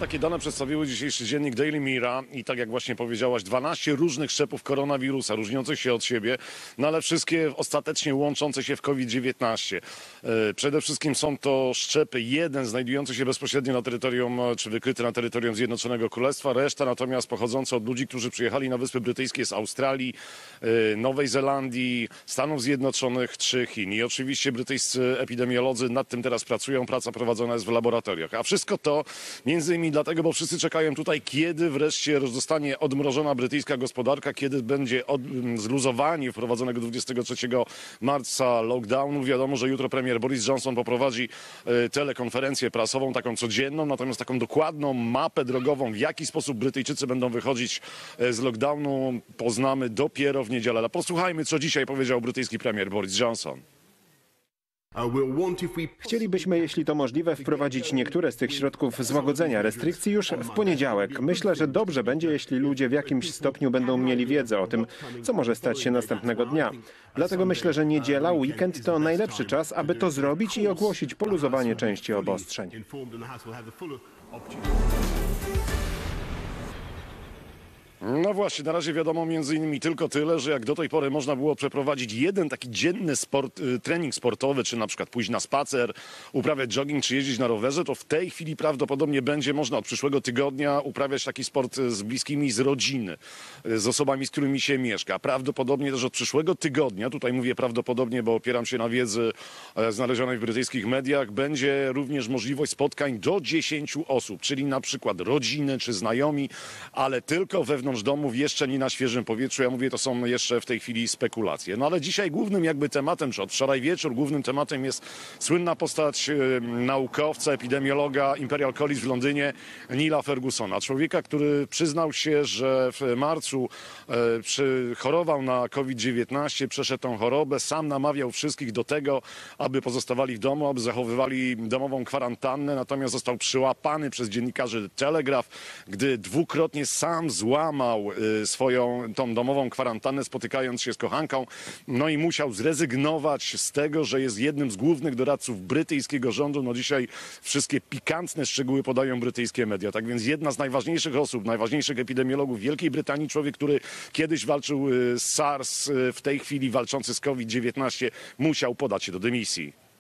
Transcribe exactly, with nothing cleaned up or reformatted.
Takie dane przedstawiły dzisiejszy dziennik Daily Mirror i tak jak właśnie powiedziałaś, dwanaście różnych szczepów koronawirusa, różniących się od siebie, no ale wszystkie ostatecznie łączące się w COVID dziewiętnaście. Przede wszystkim są to szczepy, jeden znajdujący się bezpośrednio na terytorium, czy wykryty na terytorium Zjednoczonego Królestwa, reszta natomiast pochodząca od ludzi, którzy przyjechali na Wyspy Brytyjskie z Australii, Nowej Zelandii, Stanów Zjednoczonych czy Chin. I oczywiście brytyjscy epidemiolodzy nad tym teraz pracują, praca prowadzona jest w laboratoriach. A wszystko to między innymi dlatego, bo wszyscy czekają tutaj, kiedy wreszcie zostanie odmrożona brytyjska gospodarka, kiedy będzie od, zluzowanie wprowadzonego dwudziestego trzeciego marca lockdownu. Wiadomo, że jutro premier Boris Johnson poprowadzi e, telekonferencję prasową, taką codzienną, natomiast taką dokładną mapę drogową, w jaki sposób Brytyjczycy będą wychodzić e, z lockdownu, poznamy dopiero w niedzielę. Ale posłuchajmy, co dzisiaj powiedział brytyjski premier Boris Johnson. Chcielibyśmy, jeśli to możliwe, wprowadzić niektóre z tych środków złagodzenia restrykcji już w poniedziałek. Myślę, że dobrze będzie, jeśli ludzie w jakimś stopniu będą mieli wiedzę o tym, co może stać się następnego dnia. Dlatego myślę, że niedziela, weekend to najlepszy czas, aby to zrobić i ogłosić poluzowanie części obostrzeń. No właśnie, na razie wiadomo między innymi tylko tyle, że jak do tej pory można było przeprowadzić jeden taki dzienny sport, trening sportowy, czy na przykład pójść na spacer, uprawiać jogging, czy jeździć na rowerze, to w tej chwili prawdopodobnie będzie można od przyszłego tygodnia uprawiać taki sport z bliskimi, z rodziny, z osobami, z którymi się mieszka. Prawdopodobnie też od przyszłego tygodnia, tutaj mówię prawdopodobnie, bo opieram się na wiedzy znalezionej w brytyjskich mediach, będzie również możliwość spotkań do dziesięciu osób, czyli na przykład rodziny czy znajomi, ale tylko wewnątrz domów, jeszcze nie na świeżym powietrzu. Ja mówię, to są jeszcze w tej chwili spekulacje. No ale dzisiaj głównym jakby tematem, czy od wczoraj wieczór, głównym tematem jest słynna postać y, naukowca, epidemiologa Imperial College w Londynie, Neila Fergusona. Człowieka, który przyznał się, że w marcu y, przy, chorował na COVID dziewiętnaście, przeszedł tą chorobę, sam namawiał wszystkich do tego, aby pozostawali w domu, aby zachowywali domową kwarantannę, natomiast został przyłapany przez dziennikarzy Telegraph, gdy dwukrotnie sam złamał swoją tą domową kwarantannę, spotykając się z kochanką, no i musiał zrezygnować z tego, że jest jednym z głównych doradców brytyjskiego rządu. No dzisiaj wszystkie pikantne szczegóły podają brytyjskie media. Tak więc jedna z najważniejszych osób, najważniejszych epidemiologów Wielkiej Brytanii, człowiek, który kiedyś walczył z SARS, w tej chwili walczący z COVID dziewiętnaście, musiał podać się do dymisji.